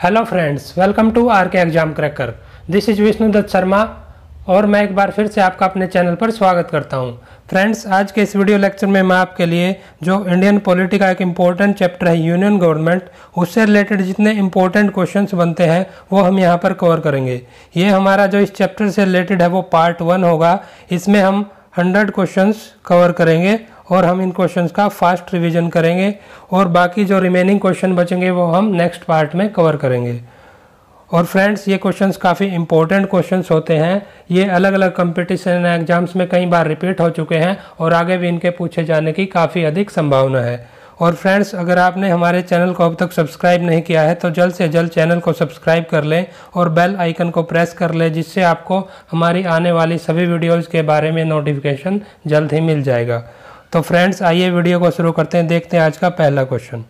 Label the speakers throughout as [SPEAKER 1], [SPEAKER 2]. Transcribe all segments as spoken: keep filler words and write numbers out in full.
[SPEAKER 1] Hello friends, welcome to R K exam cracker. This is Vishnu Dutt Sharma और मैं एक बार फिर से आपका अपने चैनल पर स्वागत करता हूं। फ्रेंड्स, आज के इस वीडियो लेक्चर में मैं आपके लिए जो इंडियन पॉलिटी का एक इम्पोर्टेंट चैप्टर है यूनियन गवर्नमेंट, उससे रिलेटेड जितने इम्पोर्टेंट क्वेश्चंस बनते हैं वो हम यहां पर कवर करेंगे। ये हमारा जो इस चैप्टर से रिलेटेड है वो पार्ट वन होगा। इसमें हम हंड्रेड क्वेश्चंस कवर करेंगे और हम इन क्वेश्चंस का फास्ट रिवीजन करेंगे और बाकी जो रिमेनिंग क्वेश्चन बचेंगे वो हम नेक्स्ट पार्ट में कवर करेंगे। और फ्रेंड्स, ये क्वेश्चंस काफ़ी इंपॉर्टेंट क्वेश्चंस होते हैं। ये अलग अलग कंपटीशन एग्जाम्स में कई बार रिपीट हो चुके हैं और आगे भी इनके पूछे जाने की काफ़ी अधिक संभावना है। और फ्रेंड्स, अगर आपने हमारे चैनल को अब तक सब्सक्राइब नहीं किया है तो जल्द से जल्द चैनल को सब्सक्राइब कर लें और बेल आइकन को प्रेस कर लें, जिससे आपको हमारी आने वाली सभी वीडियोज़ के बारे में नोटिफिकेशन जल्द ही मिल जाएगा। तो फ्रेंड्स, आइए वीडियो को शुरू करते हैं। देखते हैं आज का पहला क्वेश्चन।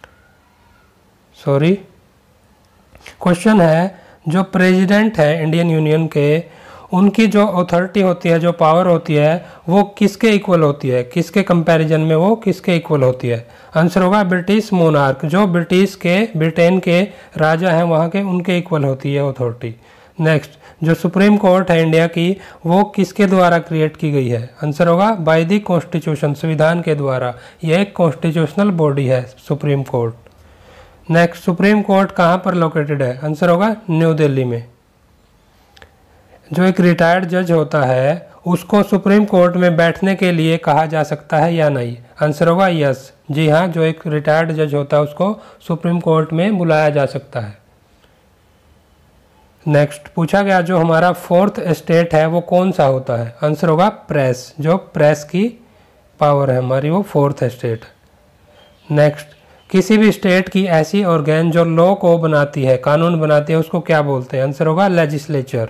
[SPEAKER 1] सॉरी, क्वेश्चन है जो प्रेसिडेंट है इंडियन यूनियन के, उनकी जो अथॉरिटी होती है, जो पावर होती है, वो किसके इक्वल होती है, किसके कंपैरिजन में वो किसके इक्वल होती है। आंसर होगा ब्रिटिश मोनार्क। जो ब्रिटिश के ब्रिटेन के राजा हैं वहाँ के, उनके इक्वल होती है अथॉरिटी। नेक्स्ट, जो सुप्रीम कोर्ट है इंडिया की, वो किसके द्वारा क्रिएट की गई है। आंसर होगा बाय द कॉन्स्टिट्यूशन, संविधान के द्वारा। यह एक कॉन्स्टिट्यूशनल बॉडी है supreme court. Next, supreme court कहाँ पर लोकेटेड है। आंसर होगा न्यू दिल्ली में। जो एक रिटायर्ड जज होता है उसको सुप्रीम कोर्ट में बैठने के लिए कहा जा सकता है या नहीं। आंसर होगा यस, जी हाँ, जो एक रिटायर्ड जज होता है उसको सुप्रीम कोर्ट में बुलाया जा सकता है। नेक्स्ट पूछा गया, जो हमारा फोर्थ स्टेट है वो कौन सा होता है। आंसर होगा प्रेस। जो प्रेस की पावर है हमारी, वो फोर्थ स्टेट है। नेक्स्ट, किसी भी स्टेट की ऐसी ऑर्गेन जो लॉ को बनाती है, कानून बनाती है, उसको क्या बोलते हैं। आंसर होगा लेजिस्लेचर।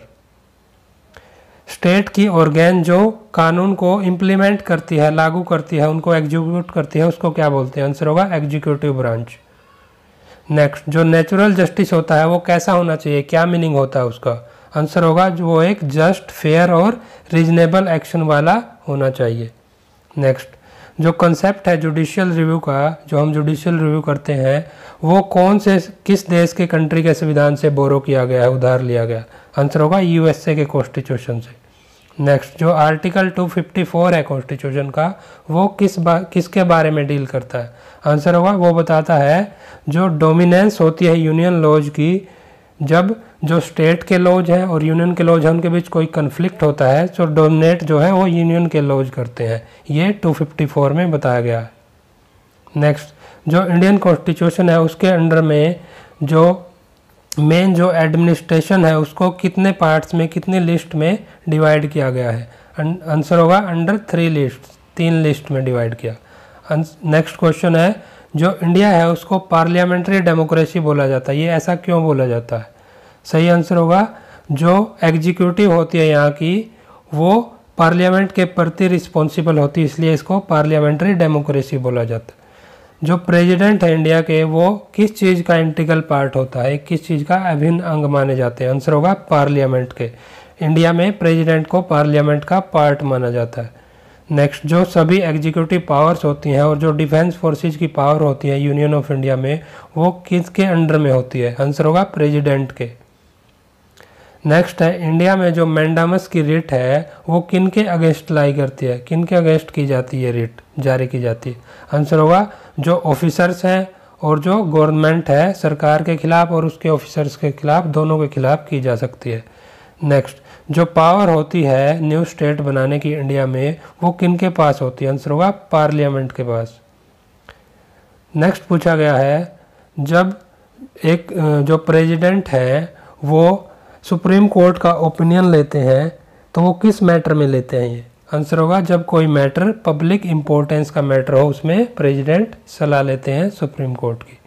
[SPEAKER 1] स्टेट की ऑर्गेन जो कानून को इम्प्लीमेंट करती है, लागू करती है, उनको एग्जीक्यूट करती है, उसको क्या बोलते हैं। आंसर होगा एग्जीक्यूटिव ब्रांच। नेक्स्ट, जो नेचुरल जस्टिस होता है वो कैसा होना चाहिए, क्या मीनिंग होता है उसका। आंसर होगा जो वो एक जस्ट, फेयर और रीजनेबल एक्शन वाला होना चाहिए। नेक्स्ट, जो कंसेप्ट है जुडिशियल रिव्यू का, जो हम जुडिशियल रिव्यू करते हैं, वो कौन से किस देश के कंट्री के संविधान से बोरो किया गया है, उधार लिया गया। आंसर होगा यूएसए के कॉन्स्टिट्यूशन से। नेक्स्ट, जो आर्टिकल टू फिफ्टी फोर है कॉन्स्टिट्यूशन का, वो किस बा, किसके बारे में डील करता है। आंसर होगा वो बताता है जो डोमिनेंस होती है यूनियन लॉज की, जब जो स्टेट के लॉज हैं और यूनियन के लॉज हैं उनके बीच कोई कन्फ्लिक्ट होता है तो डोमिनेट जो है वो यूनियन के लॉज करते हैं। ये टू फिफ्टी फोर में बताया गया है। नेक्स्ट, जो इंडियन कॉन्स्टिट्यूशन है उसके अंडर में जो मेन जो एडमिनिस्ट्रेशन है उसको कितने पार्ट्स में, कितनी लिस्ट में डिवाइड किया गया है। आंसर होगा अंडर थ्री लिस्ट, तीन लिस्ट में डिवाइड किया। नेक्स्ट क्वेश्चन है, जो इंडिया है उसको पार्लियामेंट्री डेमोक्रेसी बोला जाता है, ये ऐसा क्यों बोला जाता है। सही आंसर होगा जो एग्जीक्यूटिव होती है यहाँ की, वो पार्लियामेंट के प्रति रिस्पॉन्सिबल होती है, इसलिए इसको पार्लियामेंट्री डेमोक्रेसी बोला जाता है। जो प्रेसिडेंट है इंडिया के, वो किस चीज़ का इंटीग्रल पार्ट होता है, किस चीज़ का अभिन्न अंग माने जाते हैं। आंसर होगा पार्लियामेंट के। इंडिया में प्रेसिडेंट को पार्लियामेंट का पार्ट माना जाता है। नेक्स्ट, जो सभी एग्जीक्यूटिव पावर्स होती हैं और जो डिफेंस फोर्सेस की पावर होती है यूनियन ऑफ इंडिया में, वो किसके अंडर में होती है। आंसर होगा प्रेसिडेंट के। नेक्स्ट है, इंडिया में जो मैंडामस की रिट है वो किन के अगेंस्ट लाई करती है, किन के अगेंस्ट की जाती है, रिट जारी की जाती है। आंसर होगा जो ऑफिसर्स हैं और जो गवर्नमेंट है, सरकार के खिलाफ और उसके ऑफिसर्स के खिलाफ, दोनों के खिलाफ की जा सकती है। नेक्स्ट, जो पावर होती है न्यू स्टेट बनाने की इंडिया में, वो किन के पास होती है। आंसर होगा पार्लियामेंट के पास। नेक्स्ट पूछा गया है, जब एक जो प्रेसिडेंट है वो सुप्रीम कोर्ट का ओपिनियन लेते हैं तो वो किस मैटर में लेते हैं ये। आंसर होगा जब कोई मैटर पब्लिक इम्पोर्टेंस का मैटर हो, उसमें प्रेसिडेंट सलाह लेते हैं सुप्रीम कोर्ट की।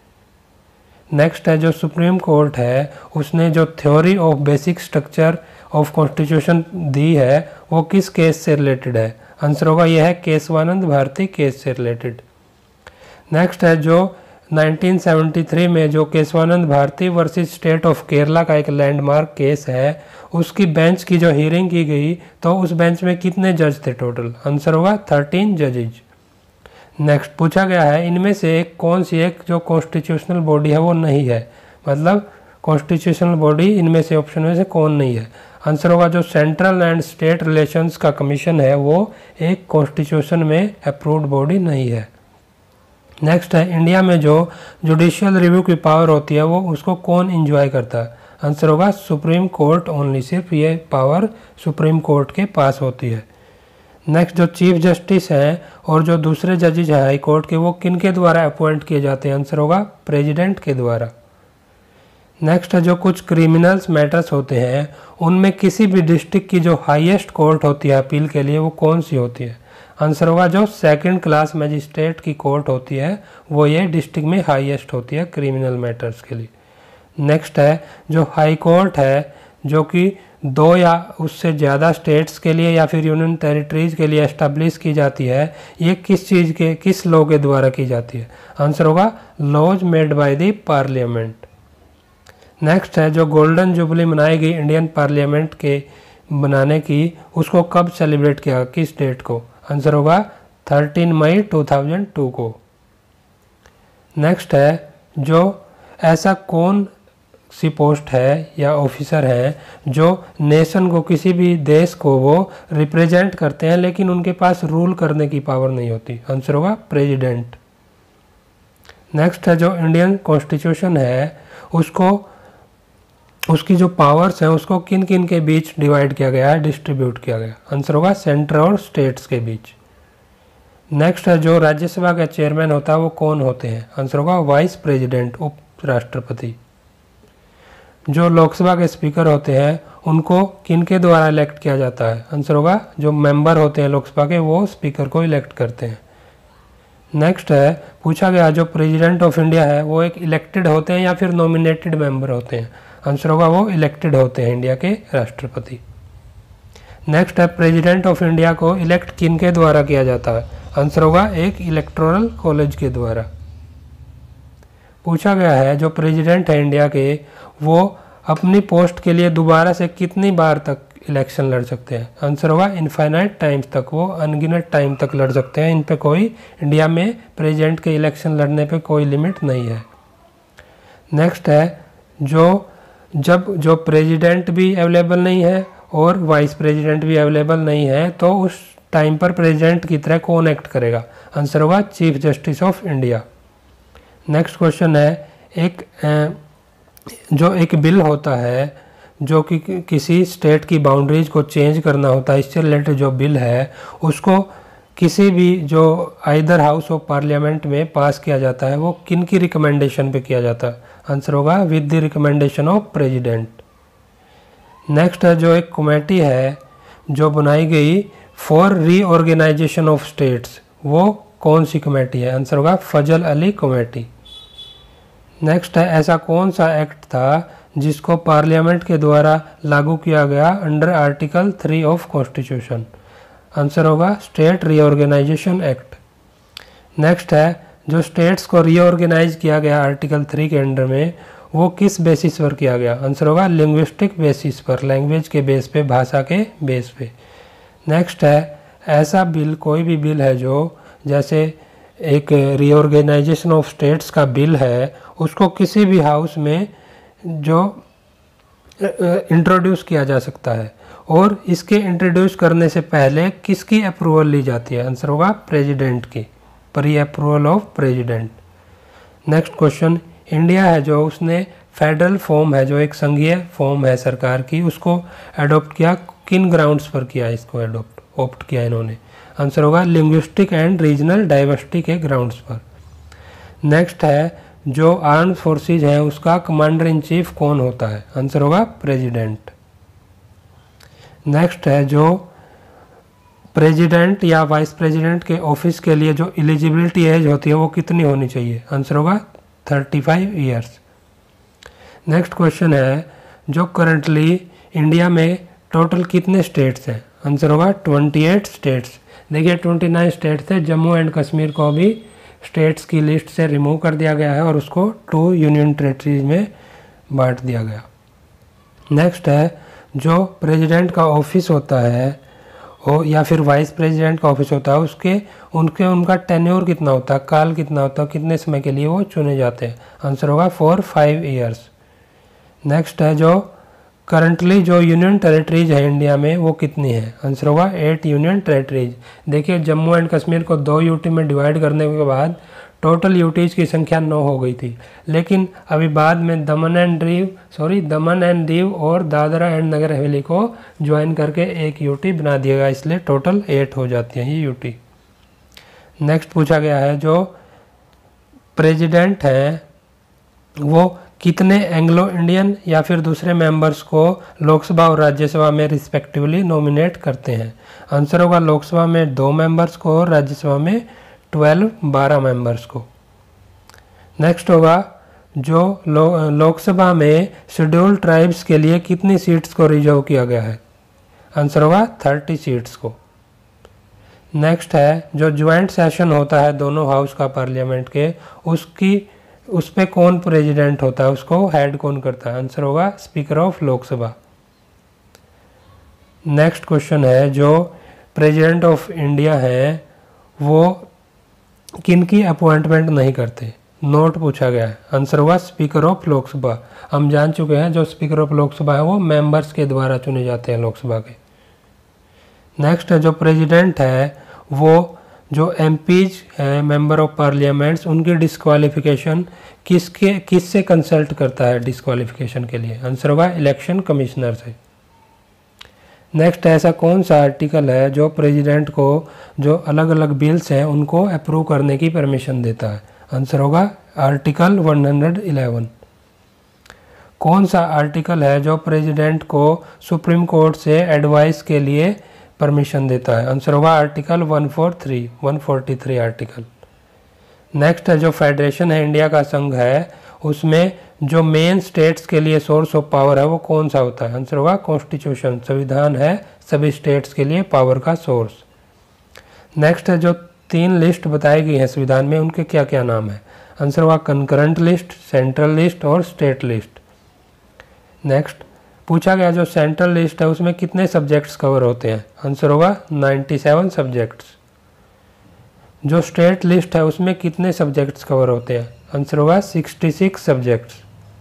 [SPEAKER 1] नेक्स्ट है, जो सुप्रीम कोर्ट है उसने जो theory of basic structure of constitution दी है वो किस केस से रिलेटेड है। आंसर होगा यह है केशवानंद भारती केस से रिलेटेड। नेक्स्ट है, जो नाइनटीन सेवेंटी थ्री में जो Kesavananda Bharati versus state of Kerala का एक लैंडमार्क केस है, उसकी बेंच की जो हियरिंग की गई तो उस बेंच में कितने जज थे टोटल। आंसर होगा थर्टीन जजेज। नेक्स्ट पूछा गया है, इनमें से कौन सी एक जो कॉन्स्टिट्यूशनल बॉडी है वो नहीं है। मतलब कॉन्स्टिट्यूशनल बॉडी इनमें से ऑप्शन में से कौन नहीं है। आंसर होगा जो सेंट्रल एंड स्टेट रिलेशंस का कमीशन है वो एक कॉन्स्टिट्यूशन में अप्रूव्ड बॉडी नहीं है। नेक्स्ट है इंडिया में जो जुडिशियल रिव्यू की पावर होती है वो उसको कौन इंजॉय करता है। आंसर होगा सुप्रीम कोर्ट ओनली, सिर्फ ये पावर सुप्रीम कोर्ट के पास होती है। नेक्स्ट जो चीफ जस्टिस हैं और जो दूसरे जजेज हैं हाई कोर्ट के वो किन के द्वारा अपॉइंट किए जाते हैं। आंसर होगा प्रेसिडेंट के द्वारा। नेक्स्ट है जो कुछ क्रिमिनल्स मैटर्स होते हैं उनमें किसी भी डिस्ट्रिक्ट की जो हाईएस्ट कोर्ट होती है अपील के लिए वो कौन सी होती है। आंसर होगा जो सेकंड क्लास मजिस्ट्रेट की कोर्ट होती है वो ये डिस्ट्रिक्ट में हाईएस्ट होती है क्रिमिनल मैटर्स के लिए। नेक्स्ट है जो हाई कोर्ट है जो कि दो या उससे ज़्यादा स्टेट्स के लिए या फिर यूनियन टेरिटरीज के लिए एस्टेब्लिश की जाती है, ये किस चीज़ के किस लॉ के द्वारा की जाती है। आंसर होगा laws made by the parliament. Next है जो गोल्डन जुबली मनाई गई इंडियन पार्लियामेंट के बनाने की उसको कब सेलिब्रेट किया, किस डेट को। आंसर होगा तेरह मई दो हज़ार दो को। नेक्स्ट है जो ऐसा कौन सी पोस्ट है या ऑफिसर है जो नेशन को किसी भी देश को वो रिप्रेजेंट करते हैं लेकिन उनके पास रूल करने की पावर नहीं होती। आंसर होगा प्रेसिडेंट। नेक्स्ट है जो इंडियन कॉन्स्टिट्यूशन है उसको उसकी जो पावर्स हैं उसको किन किन के बीच डिवाइड किया गया है, डिस्ट्रीब्यूट किया गया। आंसर होगा सेंटर और स्टेट्स के बीच। नेक्स्ट है जो राज्यसभा का चेयरमैन होता है वो कौन होते हैं। आंसर होगा वाइस प्रेसिडेंट, उपराष्ट्रपति। जो लोकसभा के स्पीकर होते हैं उनको किनके द्वारा इलेक्ट किया जाता है। आंसर होगा जो मेंबर होते हैं लोकसभा के वो स्पीकर को इलेक्ट करते हैं। नेक्स्ट है पूछा गया जो प्रेसिडेंट ऑफ इंडिया है वो एक इलेक्टेड होते हैं या फिर नॉमिनेटेड मेंबर होते हैं। आंसर होगा वो इलेक्टेड होते हैं इंडिया के राष्ट्रपति। नेक्स्ट है प्रेसिडेंट ऑफ इंडिया को इलेक्ट किनके द्वारा किया जाता है। आंसर होगा एक इलेक्टोरल कॉलेज के द्वारा। पूछा गया है जो प्रेसिडेंट है इंडिया के वो अपनी पोस्ट के लिए दोबारा से कितनी बार तक इलेक्शन लड़ सकते हैं। आंसर होगा इनफाइनाइट टाइम्स तक, वो अनगिनत टाइम तक लड़ सकते हैं। इन पे कोई इंडिया में प्रेसिडेंट के इलेक्शन लड़ने पे कोई लिमिट नहीं है। नेक्स्ट है जो जब जो प्रेसिडेंट भी अवेलेबल नहीं है और वाइस प्रेसिडेंट भी अवेलेबल नहीं है तो उस टाइम पर प्रेसिडेंट की तरह कौन एक्ट करेगा। आंसर होगा chief justice of India. Next question है एक जो एक बिल होता है जो कि किसी स्टेट की बाउंड्रीज को चेंज करना होता है, इससे रिलेटेड जो बिल है उसको किसी भी जो आइदर हाउस ऑफ पार्लियामेंट में पास किया जाता है वो किन की रिकमेंडेशन पे किया जाता है। आंसर होगा with the recommendation of president. Next है जो एक कमेटी है जो बनाई गई फॉर रीऑर्गेनाइजेशन ऑफ स्टेट्स, वो कौन सी कमेटी है। आंसर होगा फजल अली कमेटी। नेक्स्ट है ऐसा कौन सा एक्ट था जिसको पार्लियामेंट के द्वारा लागू किया गया under article three of constitution. Answer होगा स्टेट रीऑर्गेनाइजेशन एक्ट। नेक्स्ट है जो स्टेट्स को रीऑर्गेनाइज किया गया आर्टिकल थ्री के अंडर में वो किस बेसिस पर किया गया। आंसर होगा लिंग्विस्टिक बेसिस पर, लैंग्वेज के बेस पे, भाषा के बेस पे। नेक्स्ट है ऐसा बिल कोई भी बिल है जो जैसे एक रीऑर्गेनाइजेशन ऑफ स्टेट्स का बिल है उसको किसी भी हाउस में जो इंट्रोड्यूस किया जा सकता है और इसके इंट्रोड्यूस करने से पहले किसकी अप्रूवल ली जाती है। आंसर होगा प्रेसिडेंट की, pre approval of president. Next question India है जो उसने फेडरल फॉर्म है जो एक संघीय फॉर्म है सरकार की उसको अडॉप्ट किया, किन ग्राउंड्स पर किया इसको अडॉप्ट ऑप्ट किया इन्होंने। आंसर होगा लिंग्विस्टिक एंड रीजनल डाइवर्सिटी के ग्राउंड्स पर। नेक्स्ट है जो आर्म्ड फोर्सेज है उसका कमांडर इन चीफ कौन होता है। आंसर होगा प्रेसिडेंट। नेक्स्ट है जो प्रेसिडेंट या वाइस प्रेसिडेंट के ऑफिस के लिए जो एलिजिबिलिटी एज होती है वो कितनी होनी चाहिए। आंसर होगा पैंतीस इयर्स। नेक्स्ट क्वेश्चन है जो करंटली इंडिया में टोटल कितने स्टेट्स हैं। आंसर होगा अट्ठाईस स्टेट्स। देखिए उनतीस स्टेट्स थे, जम्मू एंड कश्मीर को भी स्टेट्स की लिस्ट से रिमूव कर दिया गया है और उसको टू यूनियन टेरिटरीज में बांट दिया गया। नेक्स्ट है जो प्रेसिडेंट का ऑफिस होता है हो या फिर वाइस प्रेसिडेंट का ऑफिस होता है उसके उनके उनका टेन्योर कितना होता है, काल कितना होता है, कितने समय के लिए वो चुने जाते हैं। आंसर होगा फॉर फाइव इयर्स। नेक्स्ट है जो करंटली जो यूनियन टेरिटरीज है इंडिया में वो कितनी है? आंसर होगा एट यूनियन टेरिटरीज। देखिए जम्मू एंड कश्मीर को दो यूटी में डिवाइड करने के बाद टोटल यूटीज की संख्या नौ हो गई थी, लेकिन अभी बाद में Daman and Diu sorry Daman and Diu और दादरा एंड नगर हवेली को ज्वाइन करके एक यूटी बना दिया गया, इसलिए टोटल एट हो जाती हैं ये यूटी। नेक्स्ट पूछा गया है जो प्रेसिडेंट है वो कितने एंग्लो इंडियन या फिर दूसरे मेंबर्स को लोकसभा और राज्यसभा में रिस्पेक्टिवली नॉमिनेट करते हैं? आंसर होगा लोकसभा में दो मेंबर्स को और राज्यसभा में ट्वेल्व बारह मेंबर्स को। नेक्स्ट होगा जो लो, लोकसभा में शेड्यूल्ड ट्राइब्स के लिए कितनी सीट्स को रिजर्व किया गया है? आंसर होगा थर्टी सीट्स को। नेक्स्ट है जो ज्वाइंट सेशन होता है दोनों हाउस का पार्लियामेंट के, उसकी उस पे कौन प्रेसिडेंट होता है, उसको हेड कौन करता है? आंसर होगा speaker of Lok Sabha. Next question है जो प्रेसिडेंट ऑफ इंडिया है वो किनकी अपॉइंटमेंट नहीं करते? नोट पूछा गया है। आंसर होगा स्पीकर ऑफ लोकसभा। हम जान चुके हैं जो स्पीकर ऑफ लोकसभा है वो मेंबर्स के द्वारा चुने जाते हैं लोकसभा के। नेक्स्ट है जो प्रेसिडेंट है वो जो एमपीज हैं मेंबर ऑफ पार्लियामेंट्स उनकी डिस्क्वालिफिकेशन किसके किससे कंसल्ट करता है डिस्क्वालिफिकेशन के लिए? आंसर होगा इलेक्शन कमिश्नर से। नेक्स्ट ऐसा कौन सा आर्टिकल है जो प्रेसिडेंट को जो अलग अलग बिल्स हैं उनको अप्रूव करने की परमिशन देता है? आंसर होगा आर्टिकल वन हंड्रेड इलेवन। कौन सा आर्टिकल है जो प्रेसिडेंट को सुप्रीम कोर्ट से एडवाइस के लिए परमिशन देता है? आंसर होगा article one four three one forty three article. Next है जो फेडरेशन है इंडिया का संघ है उसमें जो मेन स्टेट्स के लिए सोर्स ऑफ पावर है वो कौन सा होता है? आंसर होगा कॉन्स्टिट्यूशन, संविधान है सभी स्टेट्स के लिए पावर का सोर्स। नेक्स्ट है जो तीन लिस्ट बताई गई है संविधान में उनके क्या क्या नाम है? आंसर होगा कंकरेंट लिस्ट, सेंट्रल लिस्ट और स्टेट लिस्ट। नेक्स्ट पूछा गया जो सेंट्रल लिस्ट है उसमें कितने सब्जेक्ट्स कवर होते हैं? आंसर होगा नाइन्टी सेवन सब्जेक्ट्स। जो स्टेट लिस्ट है उसमें कितने सब्जेक्ट्स कवर होते हैं? आंसर होगा सिक्सटी सिक्स सब्जेक्ट्स।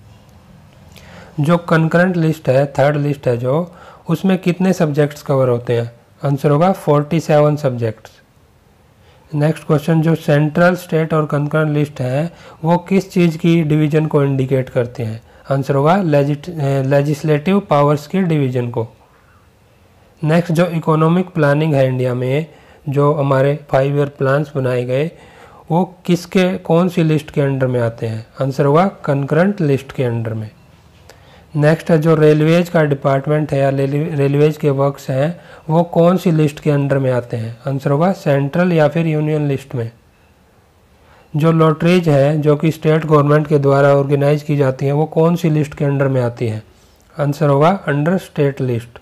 [SPEAKER 1] जो कंकरेंट लिस्ट है थर्ड लिस्ट है जो उसमें कितने सब्जेक्ट्स कवर होते हैं? आंसर होगा forty seven subjects. Next question जो सेंट्रल, स्टेट और कंकरेंट लिस्ट है वो किस चीज़ की डिवीजन को इंडिकेट करते हैं? आंसर होगा लेजिस्लेटिव पावर्स की डिवीजन को। नेक्स्ट जो इकोनॉमिक प्लानिंग है इंडिया में जो हमारे फाइव ईयर प्लान्स बनाए गए वो किसके कौन सी लिस्ट के अंडर में आते हैं? आंसर होगा कंकरेंट लिस्ट के अंडर में। नेक्स्ट है जो रेलवेज का डिपार्टमेंट है या रेलवेज के वर्क्स हैं वो कौन सी लिस्ट के अंडर में आते हैं? आंसर होगा सेंट्रल या फिर यूनियन लिस्ट में। जो लॉटरीज है जो कि स्टेट गवर्नमेंट के द्वारा ऑर्गेनाइज की जाती हैं वो कौन सी लिस्ट के अंडर में आती हैं? आंसर होगा अंडर स्टेट लिस्ट।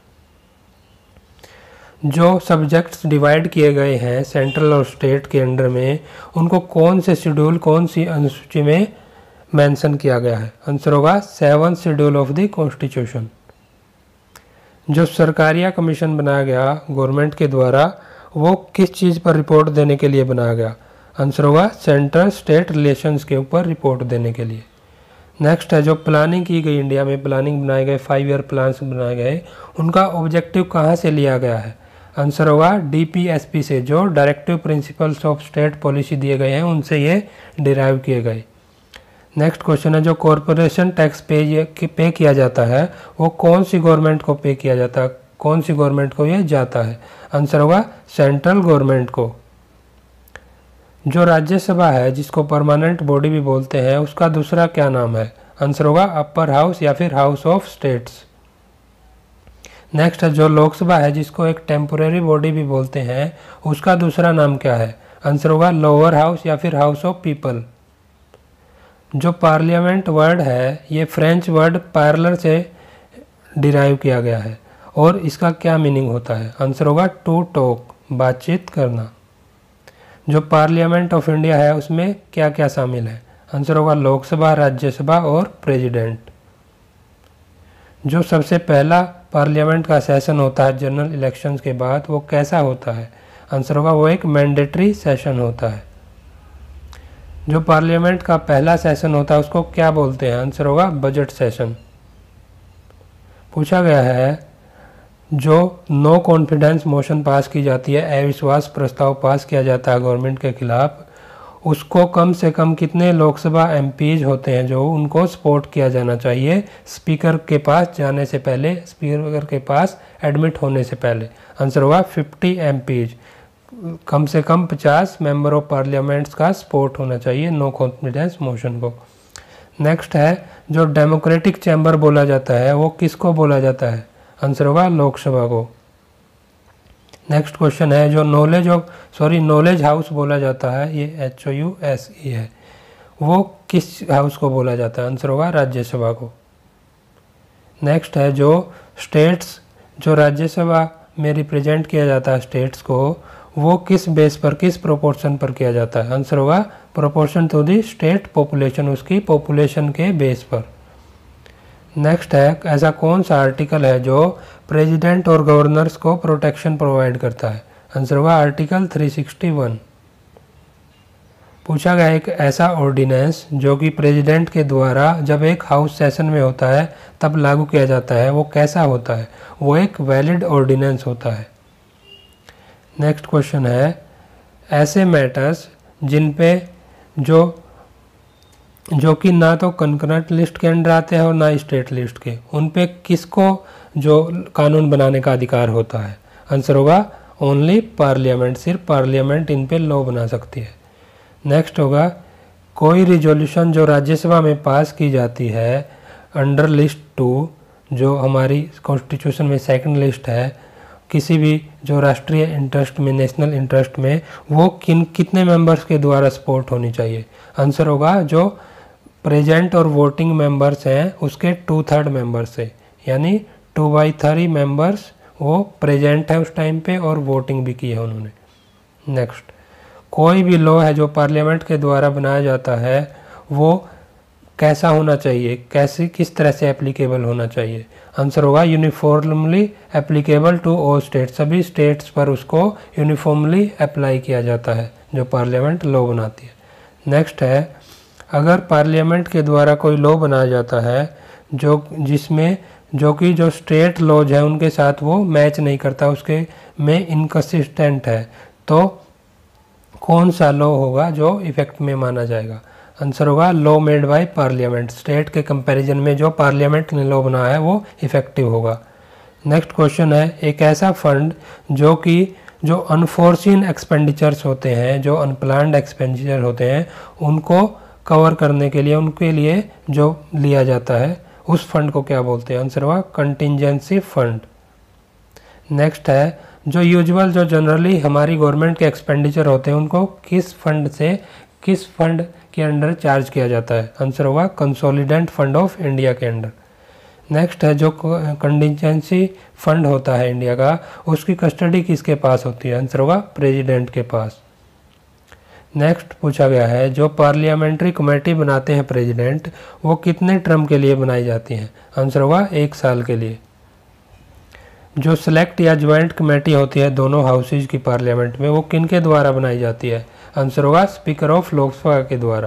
[SPEAKER 1] जो सब्जेक्ट्स डिवाइड किए गए हैं सेंट्रल और स्टेट के अंडर में उनको कौन से शेड्यूल कौन सी अनुसूची में मेंशन किया गया है? आंसर होगा seven schedule of the constitution. जो सरकारिया कमीशन बनाया गया गवर्नमेंट के द्वारा वो किस चीज़ पर रिपोर्ट देने के लिए बनाया गया? आंसर होगा सेंट्रल स्टेट रिलेशंस के ऊपर रिपोर्ट देने के लिए। नेक्स्ट है जो प्लानिंग की गई इंडिया में प्लानिंग बनाए गए फाइव ईयर प्लान्स बनाए गए उनका ऑब्जेक्टिव कहाँ से लिया गया है? आंसर होगा डीपीएसपी से। जो directive principles of state policy दिए गए हैं उनसे ये डिराइव किए गए। नेक्स्ट क्वेश्चन है जो कॉरपोरेशन टैक्स पे पे किया जाता है वो कौन सी गवर्नमेंट को पे किया जाता है? कौन सी गवर्नमेंट को ये जाता है? आंसर होगा सेंट्रल गवर्नमेंट को। जो राज्यसभा है जिसको परमानेंट बॉडी भी बोलते हैं उसका दूसरा क्या नाम है? आंसर होगा अपर हाउस या फिर हाउस ऑफ स्टेट्स। नेक्स्ट है जो लोकसभा है जिसको एक टेम्पोरेरी बॉडी भी बोलते हैं उसका दूसरा नाम क्या है? आंसर होगा लोअर हाउस या फिर हाउस ऑफ पीपल। जो पार्लियामेंट वर्ड है ये फ्रेंच वर्ड पार्लर से डिराइव किया गया है और इसका क्या मीनिंग होता है? आंसर होगा टू टॉक, बातचीत करना। जो पार्लियामेंट ऑफ इंडिया है उसमें क्या क्या शामिल है? आंसर होगा लोकसभा, राज्यसभा और प्रेसिडेंट। जो सबसे पहला पार्लियामेंट का सेशन होता है जनरल इलेक्शंस के बाद वो कैसा होता है? आंसर होगा वो एक मैंडेटरी सेशन होता है। जो पार्लियामेंट का पहला सेशन होता है उसको क्या बोलते हैं? आंसर होगा बजट सेशन। पूछा गया है जो नो कॉन्फिडेंस मोशन पास की जाती है, अविश्वास प्रस्ताव पास किया जाता है गवर्नमेंट के खिलाफ, उसको कम से कम कितने लोकसभा एमपीज होते हैं जो उनको सपोर्ट किया जाना चाहिए स्पीकर के पास जाने से पहले, स्पीकर के पास एडमिट होने से पहले? आंसर होगा फिफ्टी एमपीज, कम से कम पचास मेंबर ऑफ पार्लियामेंट्स का सपोर्ट होना चाहिए नो कॉन्फिडेंस मोशन को। नेक्स्ट है जो डेमोक्रेटिक चैम्बर बोला जाता है वो किसको बोला जाता है? आंसर होगा लोकसभा को। नेक्स्ट क्वेश्चन है जो knowledge of sorry knowledge house बोला जाता है, ये H O U S E है, वो किस हाउस को बोला जाता है? आंसर होगा राज्यसभा को। नेक्स्ट है जो स्टेट्स जो राज्यसभा में रिप्रेजेंट किया जाता है स्टेट्स को, वो किस बेस पर, किस प्रोपोर्शन पर किया जाता है? आंसर होगा proportion to the state population, उसकी पॉपुलेशन के बेस पर। नेक्स्ट है ऐसा कौन सा आर्टिकल है जो प्रेसिडेंट और गवर्नर्स को प्रोटेक्शन प्रोवाइड करता है? आंसर होगा आर्टिकल थ्री सिक्सटी वन। पूछा गया एक ऐसा ऑर्डिनेंस जो कि प्रेसिडेंट के द्वारा जब एक हाउस सेशन में होता है तब लागू किया जाता है, वो कैसा होता है? वो एक वैलिड ऑर्डिनेंस होता है। नेक्स्ट क्वेश्चन है ऐसे मैटर्स जिन पे जो जो कि ना तो कंकरेंट लिस्ट के अंडर आते हैं और ना स्टेट लिस्ट के, उन पे किसको जो कानून बनाने का अधिकार होता है? आंसर होगा ओनली पार्लियामेंट, सिर्फ पार्लियामेंट इन पे लॉ बना सकती है। नेक्स्ट होगा कोई रिजोल्यूशन जो राज्यसभा में पास की जाती है अंडर लिस्ट टू, जो हमारी कॉन्स्टिट्यूशन में सेकंड लिस्ट है, किसी भी जो राष्ट्रीय इंटरेस्ट में, नेशनल इंटरेस्ट में, वो किन कितने मेंबर्स के द्वारा सपोर्ट होनी चाहिए? आंसर होगा जो प्रेजेंट और वोटिंग मेंबर्स हैं उसके टू थर्ड मेंबर्स से, यानी टू बाई थ्री मेंबर्स वो प्रेजेंट है उस टाइम पे और वोटिंग भी की है उन्होंने। नेक्स्ट कोई भी लॉ है जो पार्लियामेंट के द्वारा बनाया जाता है वो कैसा होना चाहिए, कैसे किस तरह से एप्लीकेबल होना चाहिए? आंसर होगा uniformly applicable to all state, सभी स्टेट्स पर उसको यूनिफॉर्मली अप्लाई किया जाता है जो पार्लियामेंट लॉ बनाती है। नेक्स्ट है अगर पार्लियामेंट के द्वारा कोई लॉ बनाया जाता है जो जिसमें जो कि जो स्टेट लॉज है उनके साथ वो मैच नहीं करता, उसके में इनकंसिस्टेंट है, तो कौन सा लॉ होगा जो इफेक्ट में माना जाएगा? आंसर होगा law made by parliament, state के कंपैरिजन में जो पार्लियामेंट ने लॉ बनाया है वो इफेक्टिव होगा। नेक्स्ट क्वेश्चन है एक ऐसा फंड जो कि जो अनफोर्सिन एक्सपेंडिचर्स होते हैं, जो अनप्लान्ड एक्सपेंडिचर होते हैं, उनको कवर करने के लिए उनके लिए जो लिया जाता है उस फंड को क्या बोलते हैं? आंसर होगा कंटिजेंसी फंड। नेक्स्ट है जो यूजुअल जो जनरली हमारी गवर्नमेंट के एक्सपेंडिचर होते हैं उनको किस फंड से, किस फंड के अंडर चार्ज किया जाता है? आंसर होगा कंसोलिडेंट फंड ऑफ इंडिया के अंडर। नेक्स्ट है जो कंटिजेंसी फंड होता है इंडिया का, उसकी कस्टडी किसके पास होती है? आंसर होगा प्रेसिडेंट के पास। नेक्स्ट पूछा गया है जो पार्लियामेंट्री कमेटी बनाते हैं प्रेसिडेंट, वो कितने टर्म के लिए बनाई जाती हैं? आंसर होगा एक साल के लिए। जो सिलेक्ट या ज्वाइंट कमेटी होती है दोनों हाउसेज की पार्लियामेंट में, वो किन के द्वारा बनाई जाती है? आंसर होगा स्पीकर ऑफ लोकसभा के द्वारा।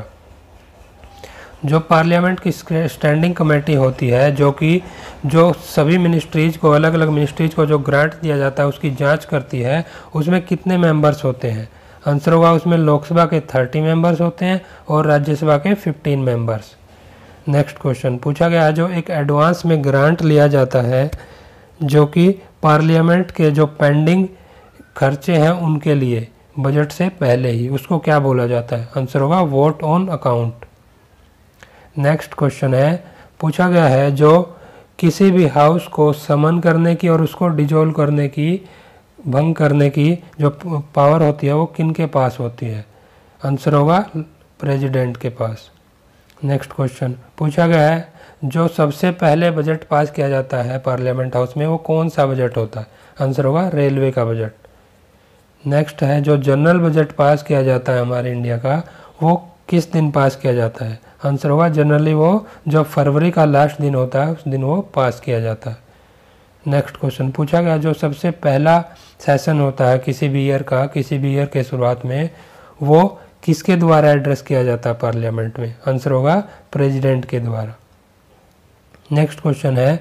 [SPEAKER 1] जो पार्लियामेंट की स्टैंडिंग कमेटी होती है जो कि जो सभी मिनिस्ट्रीज को, अलग अलग मिनिस्ट्रीज को जो ग्रांट दिया जाता है उसकी जांच करती है, उसमें कितने मेंबर्स होते हैं? आंसर होगा उसमें लोकसभा के थर्टी मेंबर्स होते हैं और राज्यसभा के फिफ्टीन मेंबर्स। नेक्स्ट क्वेश्चन पूछा गया जो एक एडवांस में ग्रांट लिया जाता है जो कि पार्लियामेंट के जो पेंडिंग खर्चे हैं उनके लिए बजट से पहले ही, उसको क्या बोला जाता है? आंसर होगा vote on account. Next question है पूछा गया है जो किसी भी हाउस को समन करने की और उसको डिजोल्व करने की, भंग करने की जो पावर होती है वो किन के पास होती है? आंसर होगा प्रेसिडेंट के पास। नेक्स्ट क्वेश्चन पूछा गया है जो सबसे पहले बजट पास किया जाता है पार्लियामेंट हाउस में वो कौन सा बजट होता है? आंसर होगा रेलवे का बजट। नेक्स्ट है जो जनरल बजट पास किया जाता है हमारे इंडिया का वो किस दिन पास किया जाता है? आंसर होगा जनरली वो जो फरवरी का लास्ट दिन होता है उस दिन वो पास किया जाता है। नेक्स्ट क्वेश्चन पूछा गया जो सबसे पहला सेशन होता है किसी भी ईयर का, किसी भी ईयर के शुरुआत में, वो किसके द्वारा एड्रेस किया जाता है पार्लियामेंट में? आंसर होगा प्रेसिडेंट के द्वारा। नेक्स्ट क्वेश्चन है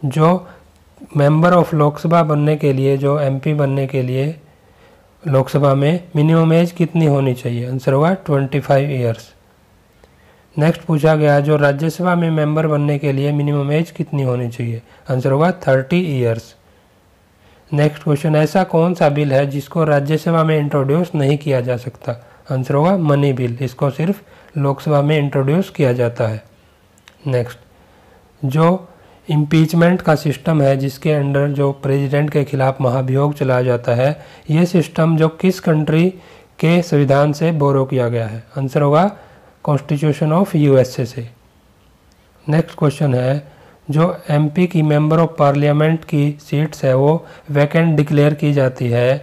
[SPEAKER 1] जो मेंबर ऑफ लोकसभा बनने के लिए, जो एमपी बनने के लिए लोकसभा में मिनिमम एज कितनी होनी चाहिए? आंसर होगा पच्चीस ईयर्स। नेक्स्ट पूछा गया जो राज्यसभा में मेंबर बनने के लिए मिनिमम एज कितनी होनी चाहिए? आंसर होगा तीस ईयर्स। नेक्स्ट क्वेश्चन, ऐसा कौन सा बिल है जिसको राज्यसभा में इंट्रोड्यूस नहीं किया जा सकता? आंसर होगा मनी बिल, इसको सिर्फ लोकसभा में इंट्रोड्यूस किया जाता है। नेक्स्ट, जो इम्पीचमेंट का सिस्टम है जिसके अंडर जो प्रेसिडेंट के खिलाफ महाभियोग चलाया जाता है, ये सिस्टम जो किस कंट्री के संविधान से बोरो किया गया है? आंसर होगा कॉन्स्टिट्यूशन ऑफ यूएसए से। नेक्स्ट क्वेश्चन है जो एमपी की मेंबर ऑफ पार्लियामेंट की सीट्स है वो वैकेंट डिक्लेयर की जाती है,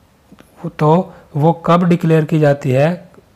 [SPEAKER 1] तो वो कब डिक्लेयर की जाती है?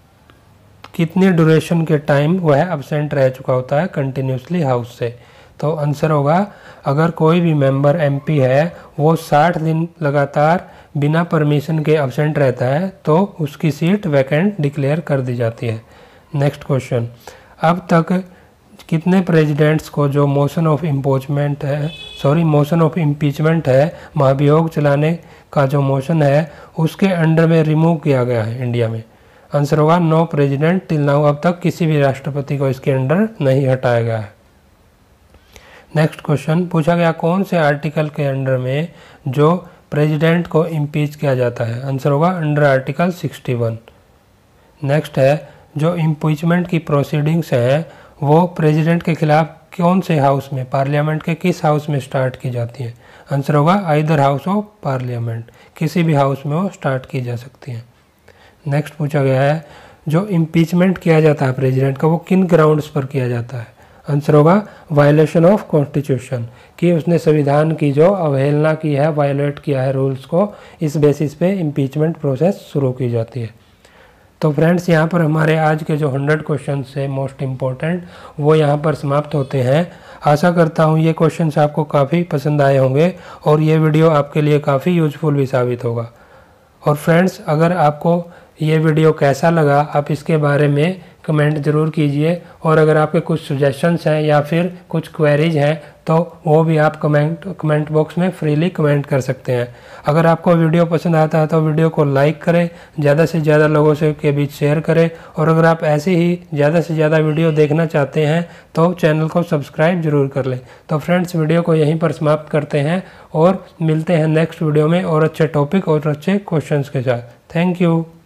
[SPEAKER 1] कितनी ड्यूरेशन के टाइम वह एब्सेंट रह चुका होता है कंटिन्यूसली हाउस से? तो आंसर होगा अगर कोई भी मेंबर एमपी है वो साठ दिन लगातार बिना परमिशन के एब्सेंट रहता है तो उसकी सीट वैकेंट डिक्लेयर कर दी जाती है। नेक्स्ट क्वेश्चन, अब तक कितने प्रेसिडेंट्स को जो मोशन ऑफ इम्पोचमेंट है सॉरी मोशन ऑफ इम्पीचमेंट है, महाभियोग चलाने का जो मोशन है उसके अंडर में रिमूव किया गया है इंडिया में? आंसर होगा नो प्रेसिडेंट टिल नाउ, अब तक किसी भी राष्ट्रपति को इसके अंडर नहीं हटाया गया है। नेक्स्ट क्वेश्चन पूछा गया कौन से आर्टिकल के अंडर में जो प्रेसिडेंट को इम्पीच किया जाता है? आंसर होगा अंडर आर्टिकल इकसठ। नेक्स्ट है जो इम्पीचमेंट की प्रोसीडिंग्स हैं वो प्रेसिडेंट के खिलाफ कौन से हाउस में, पार्लियामेंट के किस हाउस में स्टार्ट की जाती है? आंसर होगा आइदर हाउस ऑफ पार्लियामेंट, किसी भी हाउस में वो स्टार्ट की जा सकती है। नेक्स्ट पूछा गया है जो इम्पीचमेंट किया जाता है प्रेसिडेंट का वो किन ग्राउंड्स पर किया जाता है? आंसर होगा वायलेशन ऑफ कॉन्स्टिट्यूशन, कि उसने संविधान की जो अवहेलना की है, वायलेट किया है रूल्स को, इस बेसिस पे इम्पीचमेंट प्रोसेस शुरू की जाती है। तो फ्रेंड्स यहाँ पर हमारे आज के जो हंड्रेड क्वेश्चन है मोस्ट इम्पोर्टेंट वो यहाँ पर समाप्त होते हैं। आशा करता हूँ ये क्वेश्चंस आपको काफ़ी पसंद आए होंगे और ये वीडियो आपके लिए काफ़ी यूजफुल भी साबित होगा। और फ्रेंड्स अगर आपको ये वीडियो कैसा लगा आप इसके बारे में कमेंट ज़रूर कीजिए, और अगर आपके कुछ सजेशंस हैं या फिर कुछ क्वेरीज हैं तो वो भी आप कमेंट कमेंट बॉक्स में फ्रीली कमेंट कर सकते हैं। अगर आपको वीडियो पसंद आता है तो वीडियो को लाइक करें, ज़्यादा से ज़्यादा लोगों से के बीच शेयर करें, और अगर आप ऐसे ही ज़्यादा से ज़्यादा वीडियो देखना चाहते हैं तो चैनल को सब्सक्राइब जरूर कर लें। तो फ्रेंड्स वीडियो को यहीं पर समाप्त करते हैं और मिलते हैं नेक्स्ट वीडियो में और अच्छे टॉपिक और अच्छे क्वेश्चंस के साथ। Thank you.